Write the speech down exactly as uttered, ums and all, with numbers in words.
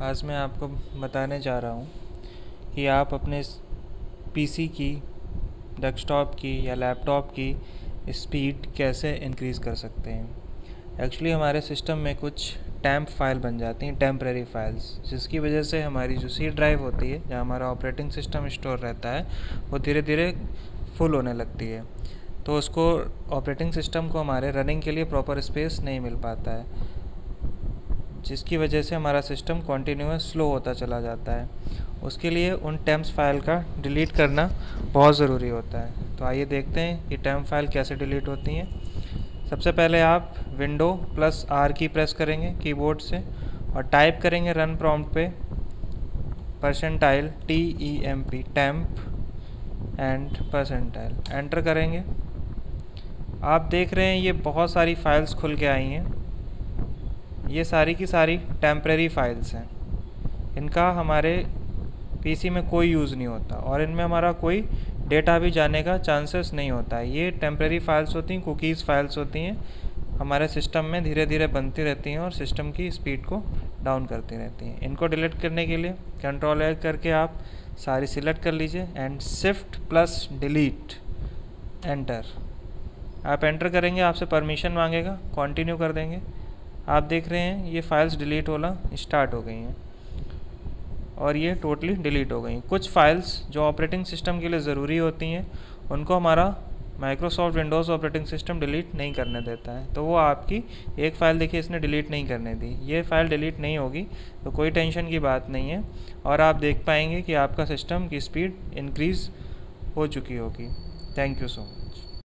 आज मैं आपको बताने जा रहा हूँ कि आप अपने पीसी की, डेस्कटॉप की या लैपटॉप की स्पीड कैसे इंक्रीज़ कर सकते हैं। एक्चुअली हमारे सिस्टम में कुछ टेम्प फाइल बन जाती हैं, टेम्परेरी फाइल्स, जिसकी वजह से हमारी जो सी ड्राइव होती है जहाँ हमारा ऑपरेटिंग सिस्टम स्टोर रहता है वो धीरे धीरे फुल होने लगती है। तो उसको ऑपरेटिंग सिस्टम को हमारे रनिंग के लिए प्रॉपर स्पेस नहीं मिल पाता है, जिसकी वजह से हमारा सिस्टम कॉन्टीन्यूअस स्लो होता चला जाता है। उसके लिए उन टेम्प्स फाइल का डिलीट करना बहुत ज़रूरी होता है। तो आइए देखते हैं कि टेम्प फाइल कैसे डिलीट होती हैं। सबसे पहले आप विंडो प्लस आर की प्रेस करेंगे कीबोर्ड से और टाइप करेंगे रन प्रॉम्प्ट पे percentile T E M P temp and percentile, enter करेंगे। आप देख रहे हैं ये बहुत सारी फाइल्स खुल के आई हैं। ये सारी की सारी टेम्परेरी फाइल्स हैं। इनका हमारे पीसी में कोई यूज़ नहीं होता और इनमें हमारा कोई डेटा भी जाने का चांसेस नहीं होता है। ये टेम्परेरी फाइल्स होती हैं, कुकीज़ फाइल्स होती हैं, हमारे सिस्टम में धीरे धीरे बनती रहती हैं और सिस्टम की स्पीड को डाउन करती रहती हैं। इनको डिलीट करने के लिए कंट्रोल एल करके आप सारी सिलेक्ट कर लीजिए and shift plus delete, enter. आप एंटर करेंगे, आपसे परमिशन मांगेगा, कंटिन्यू कर देंगे। आप देख रहे हैं ये फाइल्स डिलीट होना स्टार्ट हो गई हैं और ये टोटली डिलीट हो गई। कुछ फाइल्स जो ऑपरेटिंग सिस्टम के लिए ज़रूरी होती हैं उनको हमारा Microsoft Windows operating system delete नहीं करने देता है। तो वो आपकी एक फ़ाइल देखिए इसने डिलीट नहीं करने दी, ये फ़ाइल डिलीट नहीं होगी, तो कोई टेंशन की बात नहीं है और आप देख पाएंगे कि आपका सिस्टम की स्पीड इंक्रीज़ हो चुकी होगी। Thank you so much.